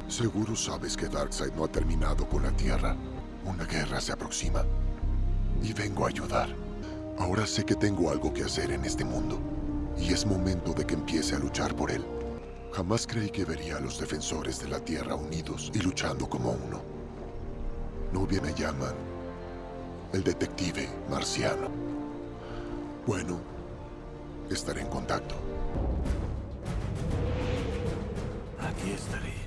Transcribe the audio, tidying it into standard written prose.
Seguro sabes que Darkseid no ha terminado con la Tierra. Una guerra se aproxima. Y vengo a ayudar. Ahora sé que tengo algo que hacer en este mundo. Y es momento de que empiece a luchar por él. Jamás creí que vería a los defensores de la Tierra unidos y luchando como uno. Novia me llaman el detective marciano. Bueno, estaré en contacto. Aquí estaré.